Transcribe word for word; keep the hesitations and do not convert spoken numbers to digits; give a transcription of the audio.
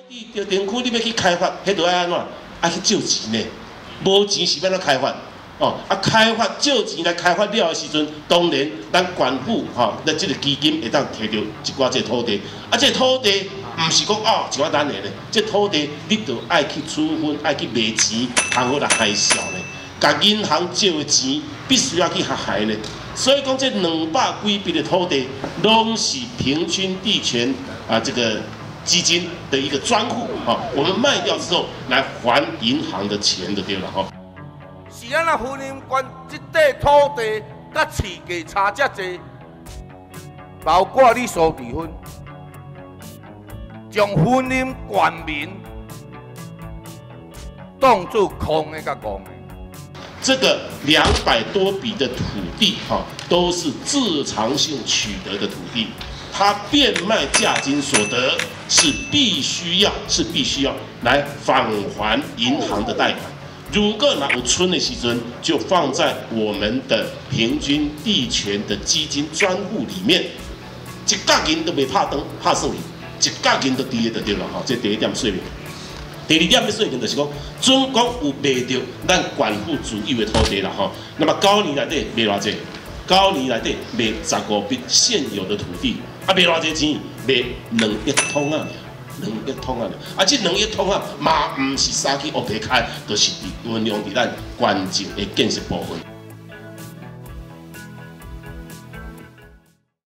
地地区你要去开发，迄著爱安怎？爱去借钱呢？无钱是要怎开发？哦，啊，开发借钱来开发了的时阵，当然咱官府吼，咱即个基金会当摕到一寡这土地，啊，这土地毋是讲哦，像我咱的咧，这土地你著爱去处分，爱去卖钱，通好来开销呢。甲银行借的钱必须要去下海呢。所以讲这两百几笔的土地，拢是平均地权啊这个基金的一个专户啊，我们卖掉之后来还银行的钱就对了哈。 是咱啊婚姻关这块土地甲市价差遮济，包括你所离婚，将婚姻冠名当作空的甲戆的。 这个两百多笔的土地哈，都是自偿性取得的土地，它变卖价金所得是必须要是必须要来返还银行的贷款。如果哪有村的时阵，就放在我们的平均地权的基金专户里面，一角银都袂拍灯拍算去，一角银都低的就对了哈。这第一点说明。第二点要说明就是讲，准讲有卖到咱县府自有的土地啦吼。那么九年内底卖偌济？九年内底卖十五笔现有的土地，啊卖偌济钱？卖两亿桶啊！两亿桶啊！啊，这两亿桶啊，嘛唔是撒去乌白开，就是运用伫咱关键的建设部分。